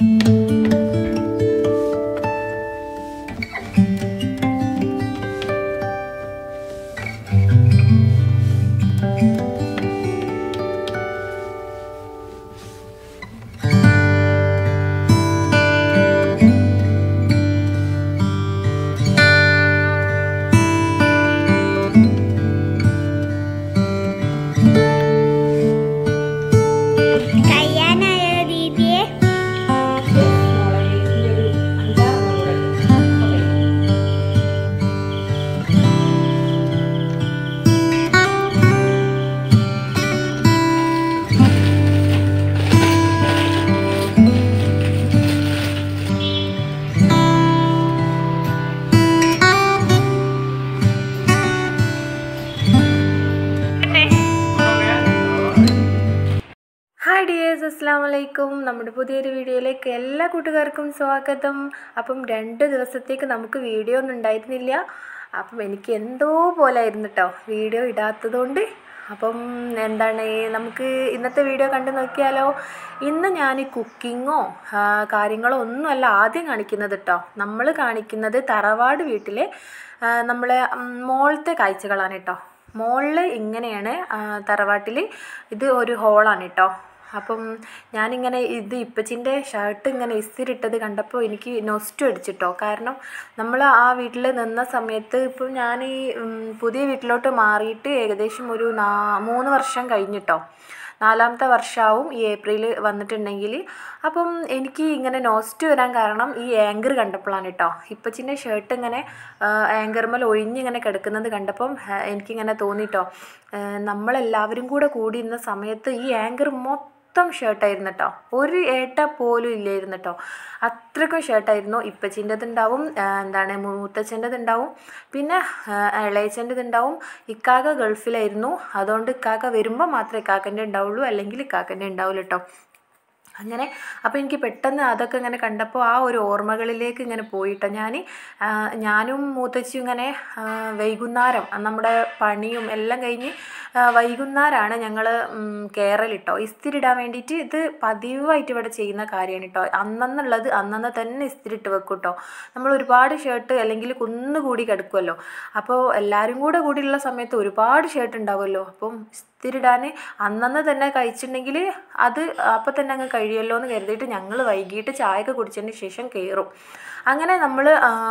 Hi dears, അസ്സലാമു അലൈക്കും. നമ്മുടെ പുതിയൊരു വീഡിയോയിലേക്ക് എല്ലാ കൂട്ടുകാർക്കും സ്വാഗതം. അപ്പം 2 ദിവസത്തേക്ക് നമുക്ക് വീഡിയോ ഒന്നും ഉണ്ടായിരുന്നില്ല. അപ്പം എനിക്ക് എന്തോ പോലെ ആയിരുന്നു കേട്ടോ വീഡിയോ ഇടാത്തതുകൊണ്ട്. അപ്പം എന്താണ്, നമുക്ക് ഇന്നത്തെ വീഡിയോ കണ്ടു നോക്കിയാലോ. ഇന്ന് ഞാൻ കുക്കിങ്ങോ കാര്യങ്ങളോ ഒന്നുമല്ല ആദ്യം കാണിക്കുന്നത് കേട്ടോ. നമ്മൾ കാണിക്കുന്നത് തറവാട് വീട്ടിലെ നമ്മളെ മോളത്തെ കാഴ്ചകളാണ് കേട്ടോ. മോളിൽ ഇങ്ങനെയാണ് തറവാട്ടിൽ, ഇത് ഒരു ഹോളാണ് കേട്ടോ. അപ്പം ഞാനിങ്ങനെ ഇത് ഇപ്പച്ചിൻ്റെ ഷർട്ട് ഇങ്ങനെ ഇസ്തിരിട്ടത് കണ്ടപ്പോൾ എനിക്ക് നൊസ്റ്റു അടിച്ചിട്ടോ. കാരണം നമ്മൾ ആ വീട്ടിൽ നിന്ന സമയത്ത്, ഇപ്പം ഞാൻ ഈ പുതിയ വീട്ടിലോട്ട് മാറിയിട്ട് ഏകദേശം ഒരു 3 വർഷം കഴിഞ്ഞിട്ടോ. 4ാമത്തെ വർഷമാവും ഈ ഏപ്രിൽ വന്നിട്ടുണ്ടെങ്കിൽ. അപ്പം എനിക്ക് ഇങ്ങനെ നോസ്റ്റ് വരാൻ കാരണം ഈ ആങ്കർ കണ്ടപ്പോഴാണ് കേട്ടോ. ഇപ്പച്ചിൻ്റെ ഷർട്ട് ഇങ്ങനെ ആങ്കർമേൽ ഒഴിഞ്ഞിങ്ങനെ കിടക്കുന്നത് കണ്ടപ്പം എനിക്കിങ്ങനെ തോന്നിട്ടോ, നമ്മളെല്ലാവരും കൂടി ഇന്ന സമയത്ത് ഈ ആങ്കർ മൊത്തം ഷർട്ടായിരുന്നു കേട്ടോ. ഒരു ഏട്ട പോലും ഇല്ലായിരുന്നു കേട്ടോ. അത്രയ്ക്കും ഷർട്ടായിരുന്നു. ഇപ്പച്ചിൻ്റെതുണ്ടാവും, എന്താണ് മൂത്തച്ഛൻ്റെതുണ്ടാവും, പിന്നെ ഇളയച്ചൻ്റെതുണ്ടാവും. ഇക്കാക്ക ഗൾഫിലായിരുന്നു, അതുകൊണ്ട് ഇക്കാക്ക വരുമ്പോൾ മാത്രമേ ഇക്കാക്കൻ്റെ ഉണ്ടാവുള്ളൂ, അല്ലെങ്കിൽ ഇക്കാക്കൻ്റെ ഉണ്ടാവില്ല കേട്ടോ. അങ്ങനെ അപ്പോൾ എനിക്ക് പെട്ടെന്ന് അതൊക്കെ ഇങ്ങനെ കണ്ടപ്പോൾ ആ ഒരു ഓർമ്മകളിലേക്ക് ഇങ്ങനെ പോയിട്ടോ. ഞാനും മൂത്തച്ചിയും ഇങ്ങനെ വൈകുന്നേരം നമ്മുടെ പണിയും എല്ലാം കഴിഞ്ഞ് വൈകുന്നേരമാണ് ഞങ്ങൾ കയറലിട്ടോ ഇസ്തിരിടാൻ വേണ്ടിയിട്ട്. ഇത് പതിവായിട്ട് ഇവിടെ ചെയ്യുന്ന കാര്യമാണ് കേട്ടോ. അന്നുള്ളത് അന്നന്ന് തന്നെ ഇസ്തിരിട്ട് വെക്കും കേട്ടോ. നമ്മൾ ഒരുപാട് ഷർട്ട് അല്ലെങ്കിൽ കുന്നുകൂടി കിടക്കുമല്ലോ. അപ്പോൾ എല്ലാവരും കൂടിയുള്ള സമയത്ത് ഒരുപാട് ഷർട്ട് ഉണ്ടാവുമല്ലോ. അപ്പം ഇസ്തിരിടാൻ അന്നന്ന് തന്നെ കഴിച്ചിട്ടുണ്ടെങ്കിൽ അത് അപ്പം തന്നെ അങ്ങ് കഴിയുമല്ലോ എന്ന് കരുതിയിട്ട് ഞങ്ങൾ വൈകിട്ട് ചായയൊക്കെ കുടിച്ചതിന് ശേഷം കയറും. അങ്ങനെ നമ്മൾ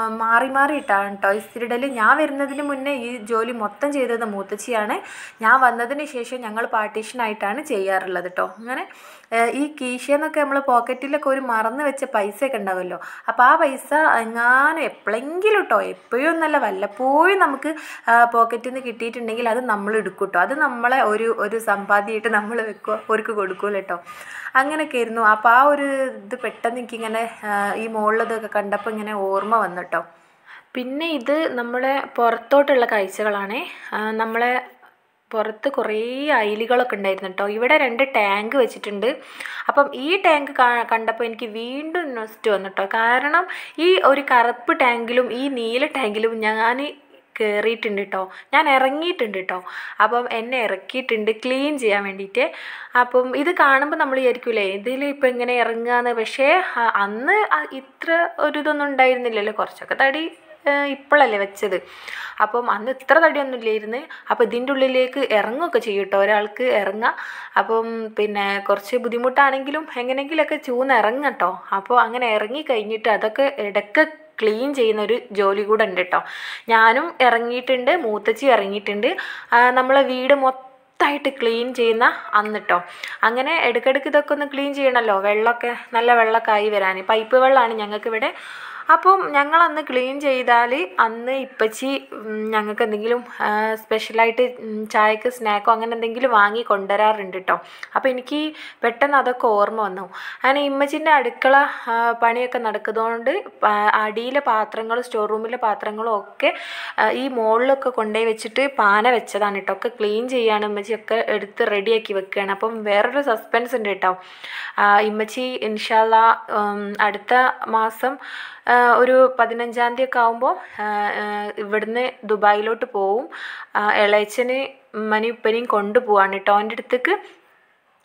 മാറി ഇട്ടാണ് കേട്ടോ ഇസ്തിരിടൽ. ഞാൻ വരുന്നതിന് മുന്നേ ഈ ജോലി മൊത്തം ചെയ്തത് മൂത്തച്ചിയാണ്. ഞാൻ വന്നതിന് ശേഷം ഞങ്ങൾ പാർട്ടീഷനായിട്ടാണ് ചെയ്യാറുള്ളത് കേട്ടോ. അങ്ങനെ ഈ കീശയെന്നൊക്കെ നമ്മൾ പോക്കറ്റിലൊക്കെ ഒരു മറന്ന് വെച്ച പൈസയൊക്കെ ഉണ്ടാവുമല്ലോ. അപ്പോൾ ആ പൈസ എങ്ങാനും എപ്പോഴെങ്കിലും കേട്ടോ, എപ്പോഴും ഒന്നല്ല വല്ലപ്പോഴും നമുക്ക് പോക്കറ്റിൽ നിന്ന് കിട്ടിയിട്ടുണ്ടെങ്കിൽ അത് നമ്മൾ എടുക്കും കേട്ടോ. അത് നമ്മളെ ഒരു സമ്പാദ്യമായിട്ട് നമ്മൾ വെക്കുക, അവർക്ക് കൊടുക്കുമല്ലോ കേട്ടോ. അങ്ങനെയൊക്കെ ആയിരുന്നു. അപ്പോൾ ആ ഒരു ഇത് പെട്ടെന്ന് എനിക്കിങ്ങനെ ഈ മുകളിലതൊക്കെ കണ്ടപ്പോൾ ഇങ്ങനെ ഓർമ്മ വന്നിട്ടോ. പിന്നെ ഇത് നമ്മളെ പുറത്തോട്ടുള്ള കാഴ്ചകളാണ്. നമ്മളെ പുറത്ത് കുറേ അയിലുകളൊക്കെ ഉണ്ടായിരുന്നു കേട്ടോ. ഇവിടെ 2 ടാങ്ക് വെച്ചിട്ടുണ്ട്. അപ്പം ഈ ടാങ്ക് കണ്ടപ്പോൾ എനിക്ക് വീണ്ടും നൊസ്റ്റ് വന്നിട്ടോ. കാരണം ഈ ഒരു കറുപ്പ് ടാങ്കിലും ഈ നീല ടാങ്കിലും ഞാൻ കയറിയിട്ടുണ്ട് കേട്ടോ. ഞാൻ ഇറങ്ങിയിട്ടുണ്ട് കേട്ടോ. അപ്പം എന്നെ ഇറക്കിയിട്ടുണ്ട് ക്ലീൻ ചെയ്യാൻ വേണ്ടിയിട്ട്. അപ്പം ഇത് കാണുമ്പോൾ നമ്മൾ വിചാരിക്കൂലേ ഇതിൽ ഇപ്പം എങ്ങനെ ഇറങ്ങുകയെന്ന്. പക്ഷേ അന്ന് ഇത്ര ഒരു ഇതൊന്നും ഉണ്ടായിരുന്നില്ലല്ലോ. കുറച്ചൊക്കെ തടി ഇപ്പോഴല്ലേ വെച്ചത്. അപ്പം അന്ന് ഇത്ര തടിയൊന്നും ഇല്ലായിരുന്നു. അപ്പോൾ ഇതിൻ്റെ ഉള്ളിലേക്ക് ഇറങ്ങുകയൊക്കെ ചെയ്യും കേട്ടോ, ഒരാൾക്ക് ഇറങ്ങാം. അപ്പം പിന്നെ കുറച്ച് ബുദ്ധിമുട്ടാണെങ്കിലും എങ്ങനെയെങ്കിലുമൊക്കെ ഇറങ്ങും കേട്ടോ. അപ്പോൾ അങ്ങനെ ഇറങ്ങി കഴിഞ്ഞിട്ട് അതൊക്കെ ഇടയ്ക്ക് ക്ലീൻ ചെയ്യുന്നൊരു ജോലി കൂടെ ഉണ്ട് കേട്ടോ. ഞാനും ഇറങ്ങിയിട്ടുണ്ട്, മൂത്തച്ചി ഇറങ്ങിയിട്ടുണ്ട്. നമ്മളെ വീട് മൊത്തമായിട്ട് ക്ലീൻ ചെയ്യുന്ന അന്നിട്ടോ. അങ്ങനെ ഇടയ്ക്കിടയ്ക്ക് ഇതൊക്കെ ഒന്ന് ക്ലീൻ ചെയ്യണമല്ലോ, വെള്ളമൊക്കെ നല്ല വെള്ളമൊക്കെ ആയി വരാൻ. പൈപ്പ് വെള്ളമാണ് ഞങ്ങൾക്കിവിടെ. അപ്പം ഞങ്ങളന്ന് ക്ലീൻ ചെയ്താൽ അന്ന് ഇപ്പച്ചി ഞങ്ങൾക്ക് എന്തെങ്കിലും സ്പെഷ്യലായിട്ട് ചായക്ക് സ്നാക്കോ അങ്ങനെ എന്തെങ്കിലും വാങ്ങി കൊണ്ടുവരാറുണ്ട് കേട്ടോ. അപ്പോൾ എനിക്ക് പെട്ടെന്ന് അതൊക്കെ ഓർമ്മ വന്നു. അങ്ങനെ ഇമ്മച്ചിൻ്റെ അടുക്കള പണിയൊക്കെ നടക്കുന്നതുകൊണ്ട് അടിയിലെ പാത്രങ്ങളും സ്റ്റോർ റൂമിലെ പാത്രങ്ങളും ഒക്കെ ഈ മുകളിലൊക്കെ കൊണ്ടുപോയി വെച്ചിട്ട് പാന വെച്ചതാണ് കേട്ടോ. ഒക്കെ ക്ലീൻ ചെയ്യാണ് ഇമ്മച്ചിയൊക്കെ എടുത്ത് റെഡിയാക്കി വെക്കുകയാണ്. അപ്പം വേറൊരു സസ്പെൻസ് ഉണ്ട് കേട്ടോ. ഇമ്മച്ചി ഇൻഷാ അല്ലാ അടുത്ത മാസം ഒരു 15-ാം തീയതി ഒക്കെ ആകുമ്പോൾ ഇവിടുന്ന് ദുബായിലോട്ട് പോവും. ഇളയച്ചന് ഉമ്മനെയും ഉപ്പനെയും കൊണ്ടുപോവാണ് കേട്ടോ അവൻ്റെ അടുത്തേക്ക്.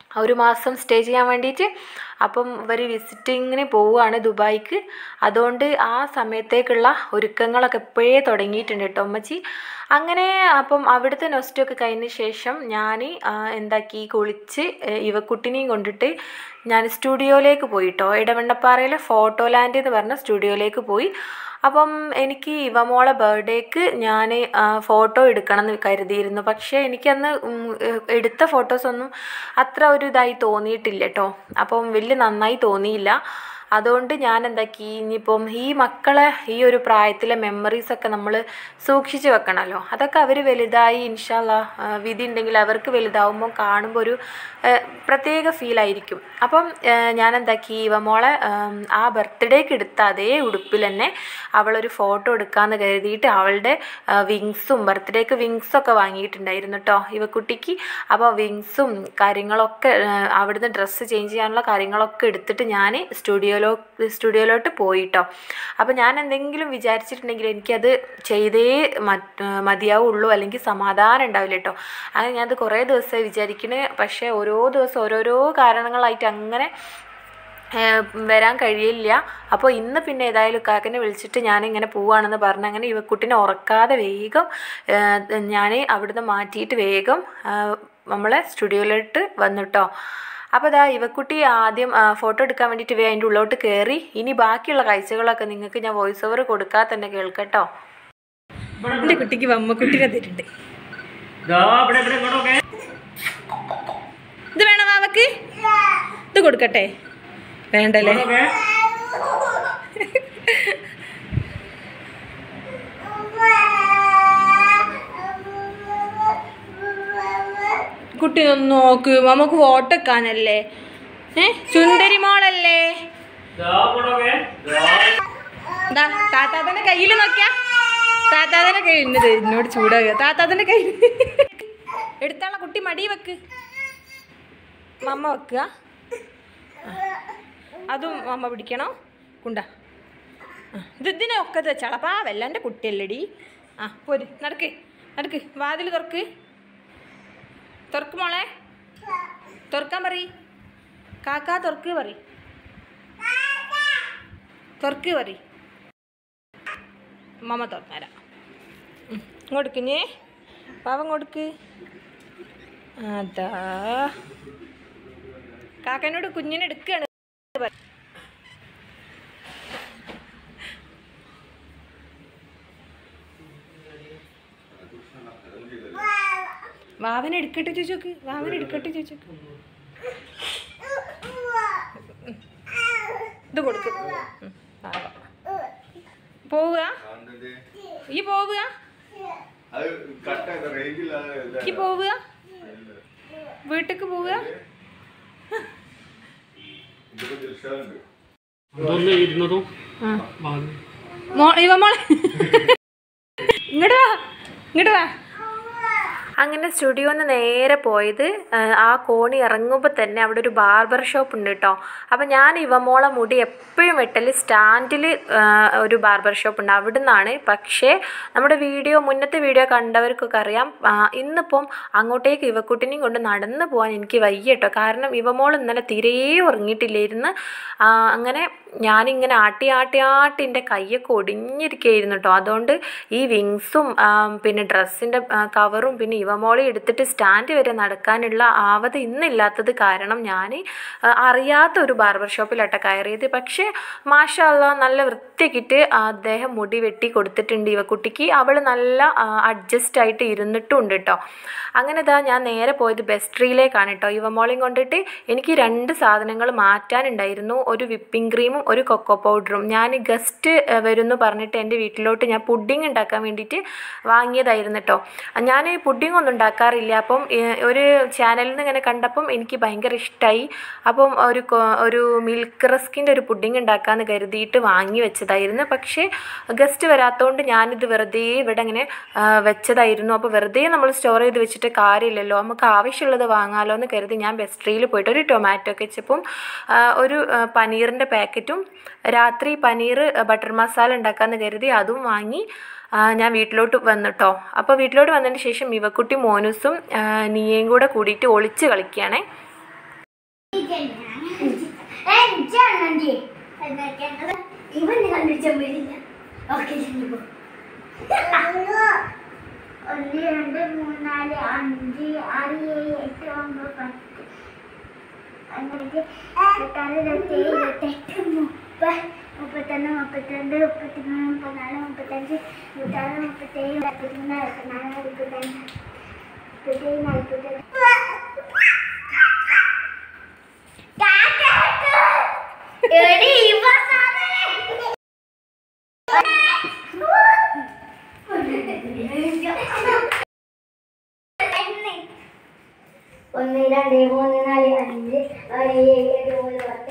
ഒരു മാസം സ്റ്റേ ചെയ്യാൻ വേണ്ടിയിട്ട്. അപ്പം ഇവർ വിസിറ്റിങ്ങിന് പോവുകയാണ് ദുബായിക്ക്. അതുകൊണ്ട് ആ സമയത്തേക്കുള്ള ഒരുക്കങ്ങളൊക്കെ എപ്പോഴേ തുടങ്ങിയിട്ടുണ്ട് കേട്ടോ ഉമ്മച്ചി. അങ്ങനെ അപ്പം അവിടുത്തെ നൊസ്റ്റൊക്കെ കഴിഞ്ഞ ശേഷം ഞാൻ എന്താക്കി കുളിച്ച് ഇവക്കുട്ടിനെയും കൊണ്ടിട്ട് ഞാൻ സ്റ്റുഡിയോയിലേക്ക് പോയി കേട്ടോ. ഇടവണ്ണപ്പാറയിലെ ഫോട്ടോ ലാൻഡ് എന്ന് പറഞ്ഞ സ്റ്റുഡിയോയിലേക്ക് പോയി. അപ്പം എനിക്ക് ഇവമോളെ ബർത്ത്ഡേക്ക് ഞാൻ ഫോട്ടോ എടുക്കണം എന്ന് കരുതിയിരുന്നു. പക്ഷേ എനിക്കന്ന് എടുത്ത ഫോട്ടോസൊന്നും അത്ര ഒരു ഇതായി തോന്നിയിട്ടില്ല കേട്ടോ. അപ്പം വലിയ നന്നായി തോന്നിയില്ല. അതുകൊണ്ട് ഞാൻ എന്താക്കി, ഇനിയിപ്പം ഈ മക്കളെ ഈ ഒരു പ്രായത്തിലെ മെമ്മറീസൊക്കെ നമ്മൾ സൂക്ഷിച്ച് വെക്കണമല്ലോ. അതൊക്കെ അവർ വലുതായി ഇൻഷാ അല്ലാഹ് വിധി ഉണ്ടെങ്കിൽ അവർക്ക് വലുതാവുമ്പോൾ കാണുമ്പോൾ ഒരു പ്രത്യേക ഫീലായിരിക്കും. അപ്പം ഞാൻ എന്താക്കി, ഇവമോളെ ആ ബർത്ത്ഡേക്ക് എടുത്ത അതേ ഉടുപ്പിൽ തന്നെ അവളൊരു ഫോട്ടോ എടുക്കാമെന്ന് കരുതിയിട്ട് അവളുടെ വിങ്സും ബർത്ത്ഡേക്ക് വിങ്സൊക്കെ വാങ്ങിയിട്ടുണ്ടായിരുന്നു കേട്ടോ ഇവക്കുട്ടിക്ക്. അപ്പോൾ വിങ്സും കാര്യങ്ങളൊക്കെ അവിടുന്ന് ഡ്രസ്സ് ചേഞ്ച് ചെയ്യാനുള്ള കാര്യങ്ങളൊക്കെ എടുത്തിട്ട് ഞാൻ സ്റ്റുഡിയോയിലോട്ട് പോയി കേട്ടോ. അപ്പോൾ ഞാൻ എന്തെങ്കിലും വിചാരിച്ചിട്ടുണ്ടെങ്കിൽ എനിക്കത് ചെയ്തേ മതിയാവുള്ളൂ, അല്ലെങ്കിൽ സമാധാനം ഉണ്ടാവില്ല കേട്ടോ. അങ്ങനെ ഞാനത് കുറേ ദിവസമായി വിചാരിക്കണേ. പക്ഷേ ഓരോ ദിവസം ഓരോരോ കാരണങ്ങളായിട്ട് അങ്ങനെ വരാൻ കഴിയില്ല. അപ്പോൾ ഇന്ന് പിന്നെ ഏതായാലും കാക്കനെ വിളിച്ചിട്ട് ഞാനിങ്ങനെ പോവുകയാണെന്ന് പറഞ്ഞ് അങ്ങനെ ഇവക്കുട്ടിനെ ഉറക്കാതെ വേഗം ഞാൻ അവിടുന്ന് മാറ്റിയിട്ട് വേഗം നമ്മളെ സ്റ്റുഡിയോയിലോട്ട് വന്നു കേട്ടോ. അപ്പോൾ ഇതാ ഇവക്കുട്ടി ആദ്യം ഫോട്ടോ എടുക്കാൻ വേണ്ടിയിട്ട് അതിൻ്റെ ഉള്ളോട്ട് കയറി. ഇനി ബാക്കിയുള്ള കാഴ്ചകളൊക്കെ നിങ്ങൾക്ക് ഞാൻ വോയിസ് ഓവർ കൊടുക്കാതെ തന്നെ കേൾക്കട്ടോ. എൻ്റെ കുട്ടിക്ക് വമ്മക്കുട്ടിനെ തരുന്നുണ്ട്. ഇത് വേണം അവക്ക്, ഇത് കൊടുക്കട്ടെ? വേണ്ടല്ലേ? കുട്ടി ഒന്ന് നോക്ക്, നമുക്ക് ഫോട്ടോ വെക്കാനല്ലേ. സുന്ദരി മോളല്ലേ? താത്താതന്റെ കയ്യിൽ നോക്കിയാ, താത്താതന്റെ കയ്യിൽ എന്നോട് ചൂടാകുക. താത്താതന്റെ കയ്യിൽ എടുത്താള കുട്ടി മടി വെക്ക്, മമ്മ വെക്കുക. അതും മമ്മ പിടിക്കണോ? കുണ്ട ഇതിനൊക്കെ വെച്ചാളപ്പാ വെല്ലാൻ്റെ കുട്ടിയല്ലേടി. പോര്, നടക്ക് നടക്ക്, വാതിൽ തുറക്ക്, തുറക്ക് മോളെ, തുറക്കാൻ പറ. കാക്കാ തുറക്ക് പറ, തുറക്ക് പറ. മമ്മ തുറന്നേരാ. ഇങ്ങോട്ട് പാവം കൊടുക്ക്. അതാ കാക്കനോട് കുഞ്ഞിനെ എടുക്കുകയാണ്. വാവനെ എടുക്കട്ടെ ചോദിച്ചോക്ക്, വാവനെ എടുക്കട്ടെ ചോദിച്ചോക്ക്. ഇത് കൊടുക്ക്. പോവുക, ഈ പോവുക, ഈ പോവുക, വീട്ടിക്ക് പോവുക. ഇവ മോളെ ഇങ്ങോട്ട് വാ, ഇങ്ങോട്ട് വാ. അങ്ങനെ സ്റ്റുഡിയോന്ന് നേരെ പോയത് ആ കോണി ഇറങ്ങുമ്പോൾ തന്നെ അവിടെ ഒരു ബാർബർ ഷോപ്പ് ഉണ്ട് കേട്ടോ. അപ്പോൾ ഞാൻ ഇവമോളെ മുടി എപ്പോഴും വെട്ടൽ സ്റ്റാൻഡിൽ ഒരു ബാർബർ ഷോപ്പ് ഉണ്ട്, അവിടെ നിന്നാണ്. പക്ഷേ നമ്മുടെ മുന്നത്തെ വീഡിയോ കണ്ടവർക്കൊക്കെ അറിയാം, ഇന്നിപ്പം അങ്ങോട്ടേക്ക് ഇവക്കുട്ടിനെയും കൊണ്ട് നടന്ന് പോകാൻ എനിക്ക് വയ്യ കേട്ടോ. കാരണം ഇവമോൾ ഇന്നലെ തീരെ ഉറങ്ങിയിട്ടില്ലായിരുന്നു. അങ്ങനെ ഞാനിങ്ങനെ ആട്ടി എൻ്റെ കൈയൊക്കെ ഒടിഞ്ഞിരിക്കുകയായിരുന്നു കേട്ടോ. അതുകൊണ്ട് ഈ വിങ്സും പിന്നെ ഡ്രസ്സിൻ്റെ കവറും പിന്നെ ഇവമോളെ എടുത്തിട്ട് സ്റ്റാൻഡ് വരെ നടക്കാനുള്ള ആവത് ഇന്നില്ലാത്തത് കാരണം ഞാൻ അറിയാത്ത ഒരു ബാർബർ ഷോപ്പിലാട്ടോ കയറിയത്. പക്ഷേ മാഷാ അല്ലാഹ് നല്ല വൃത്തിയാക്കിയിട്ട് അദ്ദേഹം മുടി വെട്ടി കൊടുത്തിട്ടുണ്ട് ഇവക്കുട്ടിക്ക്. അവൾ നല്ല അഡ്ജസ്റ്റ് ആയിട്ട് ഇരുന്നിട്ടും ഉണ്ട് കേട്ടോ. അങ്ങനെ ഇതാ ഞാൻ നേരെ പോയത് ബെസ്ട്രിയിലേക്കാണ് കേട്ടോ ഇവമോളെയും കൊണ്ടിട്ട്. എനിക്ക് 2 സാധനങ്ങൾ മാറ്റാനുണ്ടായിരുന്നു, ഒരു വിപ്പിംഗ് ക്രീമും ഒരു കൊക്കോ പൗഡറും. ഞാൻ ഗസ്റ്റ് വരുമെന്ന് പറഞ്ഞിട്ട് എൻ്റെ വീട്ടിലോട്ട് ഞാൻ പുഡിങ് ഉണ്ടാക്കാൻ വേണ്ടിയിട്ട് വാങ്ങിയതായിരുന്നു കേട്ടോ. ഞാൻ പുഡിങ് ഒന്നും ഉണ്ടാക്കാറില്ല. അപ്പം ഒരു ചാനലിൽ നിന്ന് ഇങ്ങനെ കണ്ടപ്പം എനിക്ക് ഭയങ്കര ഇഷ്ടമായി. അപ്പം ഒരു മിൽക്ക് റസ്കിൻ്റെ ഒരു പുഡിങ് ഉണ്ടാക്കാമെന്ന് കരുതിയിട്ട് വാങ്ങി വെച്ചതായിരുന്നു. പക്ഷേ ഗസ്റ്റ് വരാത്തതുകൊണ്ട് ഞാനിത് വെറുതെ ഇവിടെ ഇങ്ങനെ വെച്ചതായിരുന്നു. അപ്പോൾ വെറുതെ നമ്മൾ സ്റ്റോർ ചെയ്ത് വെച്ചിട്ട് കാര്യമില്ലല്ലോ, നമുക്ക് ആവശ്യമുള്ളത് വാങ്ങാമല്ലോ എന്ന് കരുതി ഞാൻ ബെസ്ട്രിയിൽ പോയിട്ട് ഒരു ടൊമാറ്റോ കെച്ചപ്പും ഒരു പനീറിൻ്റെ പാക്കറ്റും രാത്രി പനീർ ബട്ടർ മസാല ഉണ്ടാക്കാമെന്ന് കരുതി അതും വാങ്ങി ഞാൻ വീട്ടിലോട്ട് വന്നിട്ടോ. അപ്പോൾ വീട്ടിലോട്ട് വന്നതിന് ശേഷം ഇവക്കുട്ടി മോനൂസും നീയയും കൂടെ കൂടിയിട്ട് ഒളിച്ച് കളിക്കുകയാണേ. ഇവന് കണ്ടുപിടിച്ചാൽ പറ്റില്ല. ഓക്കെ 1 2 3 4 5 6 7 8 9 10 അങ്ങനെ 26 27 28 30 31 32 33 34 35 36 37 38 1 2 3 4 5 6 7 8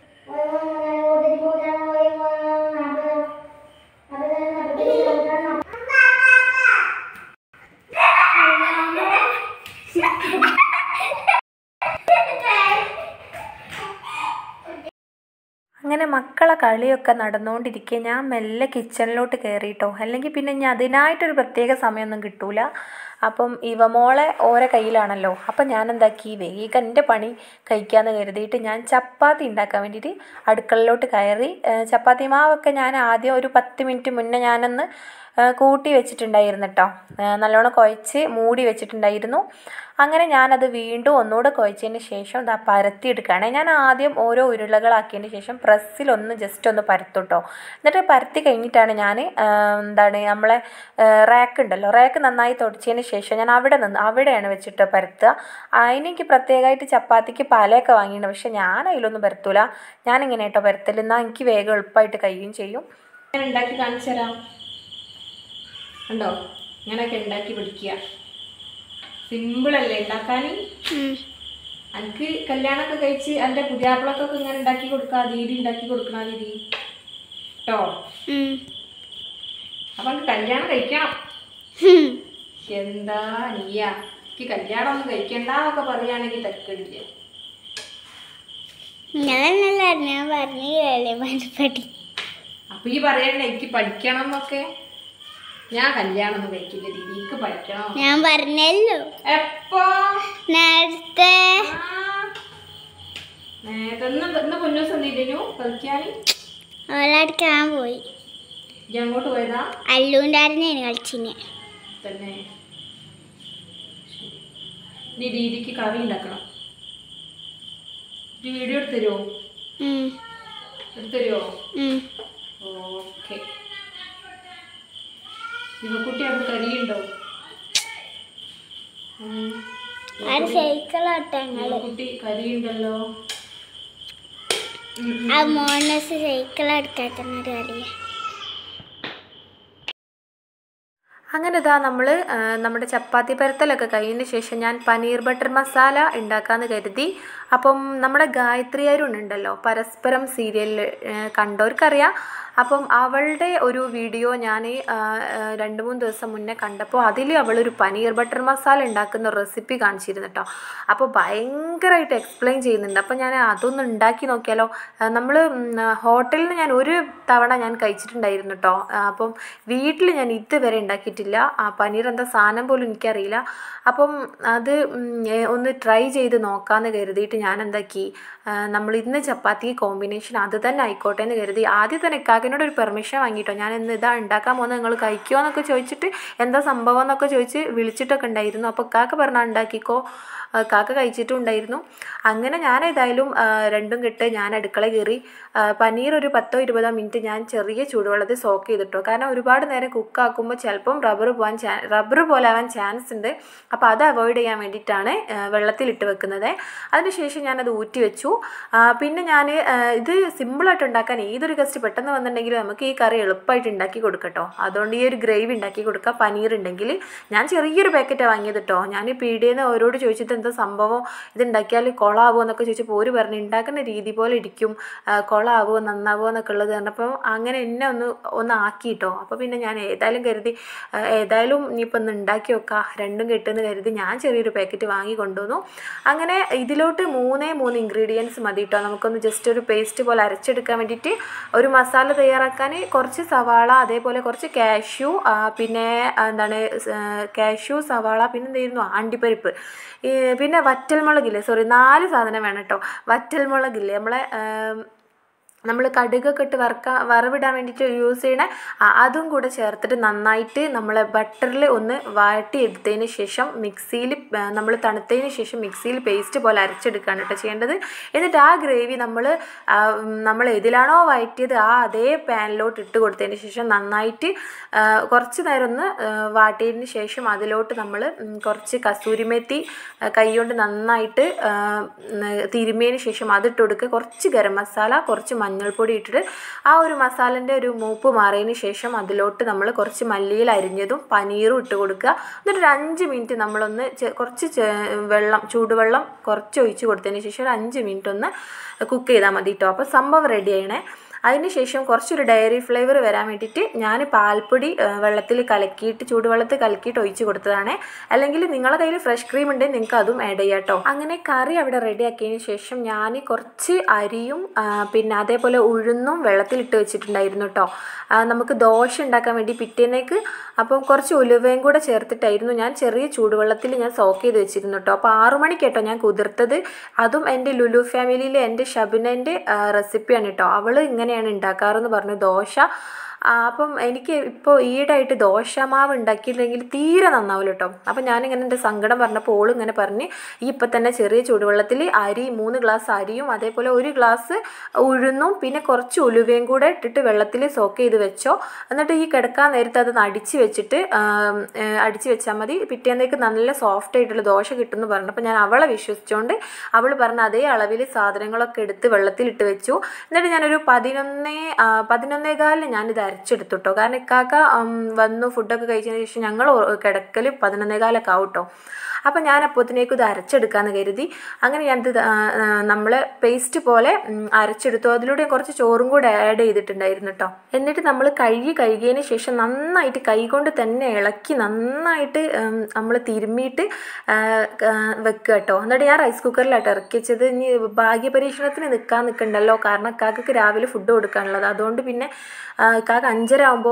അങ്ങനെ മക്കളെ കളിയൊക്കെ നടന്നുകൊണ്ടിരിക്കെ ഞാൻ മെല്ലെ കിച്ചണിലോട്ട് കയറിയിട്ടോ. അല്ലെങ്കിൽ പിന്നെ ഞാൻ അതിനായിട്ടൊരു പ്രത്യേക സമയമൊന്നും കിട്ടൂല. അപ്പം മോളെ ഓരോ കയ്യിലാണല്ലോ. അപ്പം ഞാൻ എന്താക്കി, വേഗം എൻ്റെ പണി കഴിക്കാമെന്ന് കരുതിയിട്ട് ഞാൻ ചപ്പാത്തി ഉണ്ടാക്കാൻ വേണ്ടിയിട്ട് അടുക്കളയിലോട്ട് കയറി. ചപ്പാത്തി മാവൊക്കെ ഞാൻ ആദ്യം ഒരു 10 മിനിറ്റ് മുന്നേ ഞാനൊന്ന് കൂട്ടി വെച്ചിട്ടുണ്ടായിരുന്നു കേട്ടോ. നല്ലോണം കുഴച്ച് മൂടി വെച്ചിട്ടുണ്ടായിരുന്നു. അങ്ങനെ ഞാനത് വീണ്ടും ഒന്നുകൂടെ കുഴച്ചതിന് ശേഷം ഇതാ പരത്തിയെടുക്കുകയാണ്. ഞാൻ ആദ്യം ഓരോ ഉരുളകളാക്കിയതിന് ശേഷം പ്രസ്സിലൊന്ന് ജസ്റ്റ് ഒന്ന് പരത്തും കേട്ടോ. എന്നിട്ട് പരത്തി കഴിഞ്ഞിട്ടാണ് ഞാൻ നമ്മളെ റാക്ക് ഉണ്ടല്ലോ, റാക്ക് നന്നായി തുടച്ചതിന് ശേഷം ഞാൻ അവിടെയാണ് വെച്ചിട്ട് പരത്തുക. അതിനെനിക്ക് പ്രത്യേകമായിട്ട് ചപ്പാത്തിക്ക് പാലയൊക്കെ വാങ്ങിയിട്ടുണ്ട്. പക്ഷെ ഞാൻ അതിലൊന്നും പരത്തൂല. ഞാനിങ്ങനെ കേട്ടോ പരത്തൽ. എന്നാൽ എനിക്ക് വേഗം എളുപ്പമായിട്ട് കഴിയുകയും ചെയ്യും. ഞാൻ ഉണ്ടാക്കി കാണിച്ചു തരാം. ഉണ്ടോ, ഇങ്ങനെയൊക്കെ ഉണ്ടാക്കി പിടിക്കുക. സിമ്പിളല്ലേ ഉണ്ടാക്കാൻ? എനിക്ക് കല്യാണമൊക്കെ കഴിച്ച് എൻ്റെ പുതിയാപ്പിളക്കൊക്കെ ഇങ്ങനെ ഉണ്ടാക്കി കൊടുക്കുക, ദീദി ഉണ്ടാക്കി കൊടുക്കണ ദീദി കേട്ടോ. അപ്പൊ എനിക്ക് കല്യാണം കഴിക്കണം. എന്താ നീയ എനിക്ക് കല്യാണം ഒന്നും കഴിക്കണ്ടെന്നൊക്കെ പറയുകയാണെങ്കിൽ തരക്കേടില്ല. അപ്പൊ ഈ പറയണ്ട എനിക്ക് പഠിക്കണം എന്നൊക്കെ. ഞാൻ കല്യാണം ഒന്നും കഴിക്കില്ല ദീദി, എനിക്ക് പഠിക്കണം. ഞാൻ പറഞ്ഞല്ലോ എപ്പോ? നേരത്തെ. പൊന്നൂസ് എന്തിനു കളിക്കാന്? അവളടിക്കാൻ പോയി. അങ്ങോട്ട് പോയതാ? അല്ലൂണ്ടായിരുന്നേന് കളിച്ചിന് തന്നെ. നീ ദീദിക്ക് കറി ഉണ്ടാക്കണം. വീഡിയോ എടുത്തരുമോ? എടുത്തരുമോ? ഓക്കെ. ഇവക്കുട്ടി അത് കരിയുണ്ടോ? കുട്ടി കരിയുണ്ടല്ലോ. അങ്ങനെ ഇതാ നമ്മൾ നമ്മുടെ ചപ്പാത്തി പരത്തലൊക്കെ കഴിഞ്ഞതിന് ശേഷം ഞാൻ പനീർ ബട്ടർ മസാല ഉണ്ടാക്കാമെന്ന് കരുതി. അപ്പം നമ്മുടെ ഗായത്രി അരുൺ ഉണ്ടല്ലോ, പരസ്പരം സീരിയലിൽ കണ്ടവർക്കറിയാം. അപ്പം അവളുടെ ഒരു വീഡിയോ ഞാൻ 2-3 ദിവസം മുന്നേ കണ്ടപ്പോൾ അതിൽ അവളൊരു പനീർ ബട്ടർ മസാല ഉണ്ടാക്കുന്ന റെസിപ്പി കാണിച്ചിരുന്നു കേട്ടോ. അപ്പോൾ ഭയങ്കരമായിട്ട് എക്സ്പ്ലെയിൻ ചെയ്യുന്നുണ്ട്. അപ്പോൾ ഞാൻ അതൊന്ന് ഉണ്ടാക്കി നോക്കിയാലോ. നമ്മൾ ഹോട്ടലിൽ നിന്ന് ഞാൻ ഒരു തവണ ഞാൻ കഴിച്ചിട്ടുണ്ടായിരുന്നു കേട്ടോ. അപ്പം വീട്ടിൽ ഞാൻ ഇതുവരെ ഉണ്ടാക്കിയിട്ടില്ല. പനീർ എന്താ സാധനം പോലും എനിക്കറിയില്ല. അപ്പം അത് ഒന്ന് ട്രൈ ചെയ്ത് നോക്കാമെന്ന് കരുതിയിട്ട് ഞാൻ എന്താക്കി, നമ്മൾ ഇന്ന് ചപ്പാത്തി കോമ്പിനേഷൻ അത് തന്നെ ആയിക്കോട്ടെ എന്ന് കരുതി ആദ്യം തന്നെ ഇക്കാക്കിനോട് ഒരു പെർമിഷൻ വാങ്ങിയിട്ടോ. ഞാൻ ഇന്ന് ഇതാ ഉണ്ടാക്കാൻ പോകുന്നത്, നിങ്ങൾ കഴിക്കുമോ എന്നൊക്കെ ചോദിച്ചിട്ട് എന്താ സംഭവം എന്നൊക്കെ ചോദിച്ച് വിളിച്ചിട്ടൊക്കെ ഉണ്ടായിരുന്നു. അപ്പോൾ ഇക്കാക്ക പറഞ്ഞാൽ ഉണ്ടാക്കിക്കോ, കാക്ക കഴിച്ചിട്ടും ഉണ്ടായിരുന്നു. അങ്ങനെ ഞാൻ ഏതായാലും രണ്ടും കെട്ട് ഞാൻ അടുക്കള കയറി. പനീർ ഒരു 10-20 മിനിറ്റ് ഞാൻ ചെറിയ ചൂടുവെള്ളത്തിൽ സോക്ക് ചെയ്തിട്ടോ. കാരണം ഒരുപാട് നേരം കുക്കാക്കുമ്പോൾ ചിലപ്പം റബ്ബർ പോലെ ആവാൻ ചാൻസ് ഉണ്ട്. അപ്പോൾ അത് അവോയ്ഡ് ചെയ്യാൻ വേണ്ടിയിട്ടാണ് വെള്ളത്തിലിട്ട് വെക്കുന്നത്. അതിനുശേഷം ഞാനത് ഊറ്റി വെച്ചു. പിന്നെ ഞാൻ ഇത് സിമ്പിളായിട്ട് ഉണ്ടാക്കാൻ ഏതൊരു ഗസ്റ്റ് പെട്ടെന്ന് വന്നിട്ടുണ്ടെങ്കിൽ നമുക്ക് ഈ കറി എളുപ്പമായിട്ട് ഉണ്ടാക്കി കൊടുക്കട്ടോ. അതുകൊണ്ട് ഈ ഒരു ഗ്രേവി ഉണ്ടാക്കി കൊടുക്കുക. പനീർ ഉണ്ടെങ്കിൽ ഞാൻ ചെറിയൊരു പാക്കറ്റാണ് വാങ്ങിയത് കേട്ടോ. ഞാൻ പീടികയിൽ നിന്ന് അവരോട് ചോദിച്ചിട്ട് എന്താ സംഭവം, ഇത് ഉണ്ടാക്കിയാൽ കൊളാവുമോ എന്നൊക്കെ ചോദിച്ചപ്പോൾ ഒരു പറഞ്ഞു ഉണ്ടാക്കുന്ന രീതി പോലെ ഇരിക്കും, കൊളാവുമോ നന്നാവുമോ എന്നൊക്കെ ഉള്ളത് പറഞ്ഞപ്പോൾ അങ്ങനെ എന്നെ ഒന്ന് ആക്കിയിട്ടോ. അപ്പോൾ പിന്നെ ഞാൻ ഏതായാലും കരുതി ഏതായാലും ഇനിയിപ്പോൾ ഒന്ന് ഉണ്ടാക്കി വെക്കാം, രണ്ടും കിട്ടുമെന്ന് കരുതി ഞാൻ ചെറിയൊരു പാക്കറ്റ് വാങ്ങി കൊണ്ടുവന്നു. അങ്ങനെ ഇതിലോട്ട് 3 ഇൻഗ്രീഡിയൻസ് മതി കേട്ടോ. നമുക്കൊന്ന് ജസ്റ്റ് ഒരു പേസ്റ്റ് പോലെ അരച്ചെടുക്കാൻ വേണ്ടിയിട്ട്. ഒരു മസാല തയ്യാറാക്കാൻ കുറച്ച് സവാള, അതേപോലെ കുറച്ച് കാഷ്യൂ, പിന്നെ എന്താണ് കാഷ്യൂ, സവാള, പിന്നെ എന്തായിരുന്നു അണ്ടിപ്പരിപ്പ്, പിന്നെ വറ്റൽമുളകില്ലേ, 4 സാധനം വേണം കേട്ടോ. വറ്റൽമുളകില്ലേ, നമ്മൾ കടുകൊക്കെ ഇട്ട് വറവിടാൻ വേണ്ടിയിട്ട് യൂസ് ചെയ്യണ അതും കൂടെ ചേർത്തിട്ട് നന്നായിട്ട് നമ്മൾ ബട്ടറിൽ ഒന്ന് വാട്ടി എടുത്തതിന് ശേഷം മിക്സിയിൽ തണുത്തതിന് ശേഷം മിക്സിയിൽ പേസ്റ്റ് പോലെ അരച്ചെടുക്കുകയാണ് കേട്ടോ ചെയ്യേണ്ടത്. എന്നിട്ട് ആ ഗ്രേവി നമ്മൾ ഏതിലാണോ വഴറ്റിയത് അതേ പാനിലോട്ട് ഇട്ട് കൊടുത്തതിന് ശേഷം നന്നായിട്ട് കുറച്ച് നേരം ഒന്ന് വാട്ടിയതിന് ശേഷം അതിലോട്ട് നമ്മൾ കുറച്ച് കസൂരിമേത്തി കൈകൊണ്ട് നന്നായിട്ട് തിരുമ്മിയതിന് ശേഷം അതിട്ട് കൊടുക്കുക. കുറച്ച് ഗരം മസാല, കുറച്ച് മഞ്ഞൾപ്പൊടി ഇട്ടിട്ട് ആ ഒരു മസാലൻ്റെ ഒരു മൂപ്പ് മാറിയതിന് ശേഷം അതിലോട്ട് നമ്മൾ കുറച്ച് മല്ലിയിൽ അരിഞ്ഞതും പനീറും ഇട്ട് കൊടുക്കുക. എന്നിട്ട് ഒരു 5 മിനിറ്റ് നമ്മളൊന്ന് കുറച്ച് ചൂടുവെള്ളം കുറച്ച് ഒഴിച്ച് കൊടുത്തതിന് ശേഷം ഒരു 5 മിനിറ്റ് ഒന്ന് കുക്ക് ചെയ്താൽ മതി കേട്ടോ. അപ്പോൾ സംഭവം റെഡി ആയണേ. അതിന് ശേഷം കുറച്ചൊരു ഡയറി ഫ്ലേവർ വരാൻ വേണ്ടിയിട്ട് ഞാൻ പാൽപ്പൊടി ചൂടുവെള്ളത്തിൽ കലക്കിയിട്ട് ഒഴിച്ച് കൊടുത്തതാണ്. അല്ലെങ്കിൽ നിങ്ങളുടെ കയ്യിൽ ഫ്രഷ് ക്രീം ഉണ്ടെങ്കിൽ നിങ്ങൾക്ക് അതും ആഡ് ചെയ്യാം കേട്ടോ. അങ്ങനെ കറി അവിടെ റെഡിയാക്കിയതിന് ശേഷം ഞാൻ കുറച്ച് അരിയും പിന്നെ അതേപോലെ ഉഴുന്നും വെള്ളത്തിലിട്ട് വെച്ചിട്ടുണ്ടായിരുന്നു കേട്ടോ. നമുക്ക് ദോശ ഉണ്ടാക്കാൻ വേണ്ടി പിറ്റേന്നേക്ക്. അപ്പം കുറച്ച് ഉലുവയും കൂടെ ചേർത്തിട്ടായിരുന്നു ഞാൻ ചെറിയ ചൂടുവെള്ളത്തിൽ സോക്ക് ചെയ്ത് വെച്ചിരുന്നു കേട്ടോ. അപ്പോൾ 6 മണിക്ക് കേട്ടോ ഞാൻ കുതിർത്തത്. അതും എൻ്റെ ലുലു ഫാമിലിയിലെ എൻ്റെ ഷബിനൻ്റെ റെസിപ്പിയാണ് കേട്ടോ. അവൾ ഇങ്ങനെയാണ് ഉണ്ടാക്കാറെന്ന് പറഞ്ഞു ദോശ. അപ്പം എനിക്ക് ഇപ്പോൾ ഈടായിട്ട് ദോശമാവ് ഉണ്ടാക്കിയില്ലെങ്കിൽ തീരെ നന്നാവില്ല കേട്ടോ. അപ്പം ഞാനിങ്ങനെ എൻ്റെ സങ്കടം പറഞ്ഞപ്പോൾ ഓൾ ഇങ്ങനെ പറഞ്ഞ് ഇപ്പം തന്നെ ചെറിയ ചൂടുവെള്ളത്തിൽ 3 ഗ്ലാസ് അരിയും അതേപോലെ 1 ഗ്ലാസ് ഉഴുന്നും പിന്നെ കുറച്ച് ഉലുവയും കൂടെ ഇട്ടിട്ട് വെള്ളത്തിൽ സോക്ക് ചെയ്ത് വെച്ചോ. എന്നിട്ട് ഈ കിടക്കാൻ നേരത്തെ അതൊന്ന് അടിച്ച് വെച്ചാൽ മതി. പിറ്റേന്നേക്ക് നല്ല സോഫ്റ്റ് ആയിട്ടുള്ള ദോശ കിട്ടുമെന്ന് പറഞ്ഞു. അപ്പോൾ ഞാൻ അവളെ വിശ്വസിച്ചുകൊണ്ട് അവൾ പറഞ്ഞ അതേ അളവിൽ സാധനങ്ങളൊക്കെ എടുത്ത് വെള്ളത്തിലിട്ട് വെച്ചു. എന്നിട്ട് ഞാനൊരു 11:15 ഞാനിത് അരച്ചെടുത്തു കേട്ടോ. കാരണം ഇക്കാക്ക വന്നു ഫുഡൊക്കെ കഴിച്ചതിന് ശേഷം ഞങ്ങൾ കിടക്കൽ 11:15 ആവും കേട്ടോ. അപ്പം ഞാൻ അപ്പോഴത്തേക്കും ഇത് അരച്ചെടുക്കാമെന്ന് കരുതി. അങ്ങനെ ഞാനിത് നമ്മൾ പേസ്റ്റ് പോലെ അരച്ചെടുത്തു. അതിലൂടെ കുറച്ച് ചോറും കൂടെ ആഡ് ചെയ്തിട്ടുണ്ടായിരുന്നു കേട്ടോ. എന്നിട്ട് നമ്മൾ കഴുകിയതിന് ശേഷം നന്നായിട്ട് കൈകൊണ്ട് തന്നെ ഇളക്കി നന്നായിട്ട് നമ്മൾ തിരുമ്മിയിട്ട് വെക്കുക കേട്ടോ. എന്നിട്ട് ഞാൻ റൈസ് കുക്കറിലായിട്ട് ഇറക്കി വെച്ചത്. ഇനി ഭാഗ്യപരീക്ഷണത്തിന് നിൽക്കണ്ടല്ലോ, കാരണം കാക്കക്ക് രാവിലെ ഫുഡ് കൊടുക്കാനുള്ളത്. അതുകൊണ്ട് പിന്നെ കാക്ക 5:30 ആകുമ്പോൾ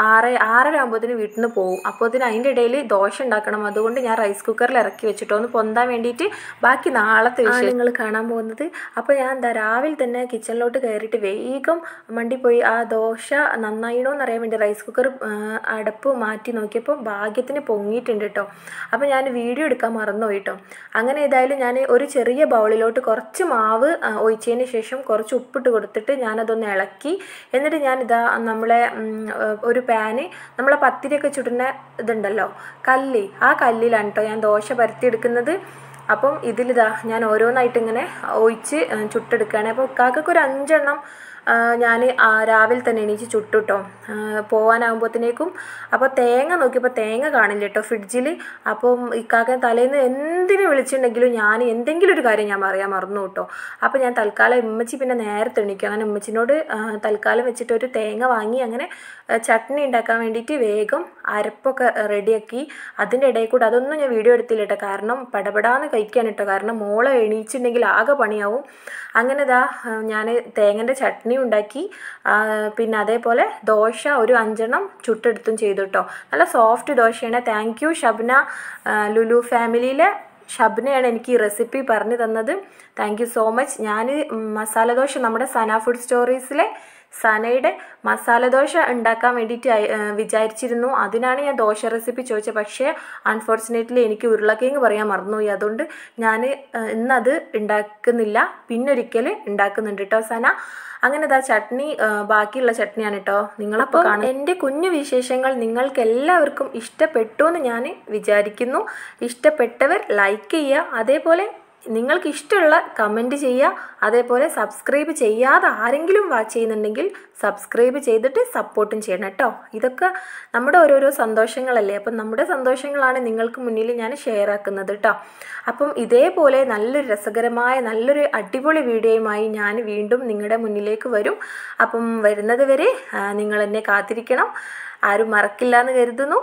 6:30 ആകുമ്പോഴത്തേന് വീട്ടിൽ നിന്ന് പോകും. അപ്പോൾ അതിൻ്റെ ഇടയിൽ ദോശ ഉണ്ടാക്കണം. അതുകൊണ്ട് ഞാൻ റൈസ് കുക്കറിൽ ഇറക്കി വെച്ചിട്ടോ ഒന്ന് പൊന്താൻ വേണ്ടിയിട്ട്. ബാക്കി നാളത്തെ വിഷയങ്ങൾ കാണാൻ പോകുന്നത്. അപ്പോൾ ഞാൻ രാവിലെ തന്നെ കിച്ചണിലോട്ട് കയറിയിട്ട് വേഗം പോയി ആ ദോശ നന്നായിണോന്ന് അറിയാൻ വേണ്ടി റൈസ് കുക്കർ അടപ്പ് മാറ്റി നോക്കിയപ്പോൾ ഭാഗ്യത്തിന് പൊങ്ങിയിട്ടുണ്ട് കേട്ടോ. അപ്പോൾ ഞാൻ വീഡിയോ എടുക്കാൻ മറന്നുപോയി കേട്ടോ. അങ്ങനെ ഏതായാലും ഞാൻ ഒരു ചെറിയ ബൗളിലോട്ട് കുറച്ച് മാവ് ഒഴിച്ചതിന് ശേഷം കുറച്ച് ഉപ്പിട്ട് കൊടുത്തിട്ട് ഞാനതൊന്ന് ഇളക്കി. എന്നിട്ട് ഞാനിതാ നമ്മളെ ഒരു പാന് നമ്മളെ പത്തിരിയൊക്കെ ചുടുന്ന ഇതുണ്ടല്ലോ കല്ല്, ആ കല്ലിലാണ് കേട്ടോ ഞാൻ ദോശ പരത്തിയെടുക്കുന്നത്. അപ്പം ഇതിലിതാ ഞാൻ ഓരോന്നായിട്ട് ഇങ്ങനെ ഒഴിച്ച് ചുട്ടെടുക്കുകയാണ്. അപ്പോൾ ഇക്കാക്കൊക്കെ ഒരു 5 എണ്ണം ഞാൻ രാവിലെ തന്നെ എണീച്ച് ചുട്ടു കേട്ടോ പോകാനാകുമ്പോഴത്തേക്കും. അപ്പോൾ തേങ്ങ നോക്കിയപ്പോൾ തേങ്ങ കാണില്ല കേട്ടോ ഫ്രിഡ്ജിൽ. അപ്പം ഇക്കാക്ക തലേന്ന് എന്തിനു വിളിച്ചിട്ടുണ്ടെങ്കിലും ഞാൻ എന്തെങ്കിലും ഒരു കാര്യം ഞാൻ പറയാൻ മറന്നു കേട്ടോ. അപ്പോൾ ഞാൻ തൽക്കാലം ഉമ്മച്ചി പിന്നെ നേരത്തെ എണീക്കും. അങ്ങനെ ഉമ്മച്ചിനോട് തൽക്കാലം വെച്ചിട്ട് ഒരു തേങ്ങ വാങ്ങി അങ്ങനെ ചട്നി ഉണ്ടാക്കാൻ വേണ്ടിയിട്ട് വേഗം അരപ്പൊക്കെ റെഡിയാക്കി. അതിൻ്റെ ഇടയിൽ കൂടെ അതൊന്നും ഞാൻ വീഡിയോ എടുത്തില്ല കേട്ടോ, കാരണം പടപടാന്ന് കഴിക്കാൻ കേട്ടോ. കാരണം മോളെ എണീച്ചിട്ടുണ്ടെങ്കിൽ ആകെ പണിയാവും. അങ്ങനെ ഇതാ ഞാൻ തേങ്ങൻ്റെ ചട്നി ഉണ്ടാക്കി. പിന്നെ അതേപോലെ ദോശ ഒരു 5 എണ്ണം ചുട്ടെടുത്തും ചെയ്തു കേട്ടോ. നല്ല സോഫ്റ്റ് ദോശയാണ്. താങ്ക് യു ഷബ്ന, ലുലു ഫാമിലിയിലെ ഷബ്നയാണ് എനിക്ക് ഈ റെസിപ്പി പറഞ്ഞു തന്നത്. Thank you so much. ഞാൻ മസാല ദോശ നമ്മുടെ സന ഫുഡ് സ്റ്റോറീസിലെ സനയുടെ മസാല ദോശ ഉണ്ടാക്കാൻ വേണ്ടിയിട്ട് വിചാരിച്ചിരുന്നു. അതിനാണ് ഞാൻ ദോശ റെസിപ്പി ചോദിച്ചത്. പക്ഷേ അൺഫോർച്ചുനേറ്റ്ലി എനിക്ക് ഉരുളക്കിഴങ്ങ് പറയാൻ മറന്നുപോയി. അതുകൊണ്ട് ഞാൻ ഇന്നത് ഉണ്ടാക്കുന്നില്ല, പിന്നൊരിക്കൽ ഉണ്ടാക്കുന്നുണ്ട് കേട്ടോ സന. അങ്ങനെ ഇതാ ചട്നി ബാക്കിയുള്ള ചട്നിയാണ് കേട്ടോ നിങ്ങളപ്പോൾ കാണും. എൻ്റെ കുഞ്ഞു വിശേഷങ്ങൾ നിങ്ങൾക്ക് എല്ലാവർക്കും ഇഷ്ടപ്പെട്ടു എന്ന് ഞാൻ വിചാരിക്കുന്നു. ഇഷ്ടപ്പെട്ടവർ ലൈക്ക് ചെയ്യുക, അതേപോലെ നിങ്ങൾക്ക് ഇഷ്ടമുള്ള കമൻറ്റ് ചെയ്യുക, അതേപോലെ സബ്സ്ക്രൈബ് ചെയ്യാതെ ആരെങ്കിലും വാച്ച് ചെയ്യുന്നുണ്ടെങ്കിൽ സബ്സ്ക്രൈബ് ചെയ്തിട്ട് സപ്പോർട്ടും ചെയ്യണം കേട്ടോ. ഇതൊക്കെ നമ്മുടെ ഓരോരോ സന്തോഷങ്ങളല്ലേ. അപ്പം നമ്മുടെ സന്തോഷങ്ങളാണ് നിങ്ങൾക്ക് മുന്നിൽ ഞാൻ ഷെയർ ആക്കുന്നത് കേട്ടോ. അപ്പം ഇതേപോലെ നല്ലൊരു രസകരമായ നല്ലൊരു അടിപൊളി വീഡിയോയുമായി ഞാൻ വീണ്ടും നിങ്ങളുടെ മുന്നിലേക്ക് വരും. അപ്പം വരുന്നത് വരെ നിങ്ങൾ എന്നെ കാത്തിരിക്കണം. ആരും മറക്കില്ല എന്ന് കരുതുന്നു.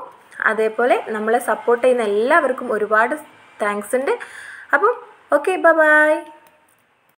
അതേപോലെ നമ്മളെ സപ്പോർട്ട് ചെയ്യുന്ന എല്ലാവർക്കും ഒരുപാട് താങ്ക്സ് ഉണ്ട്. അപ്പം ഓക്കെ, ബൈ.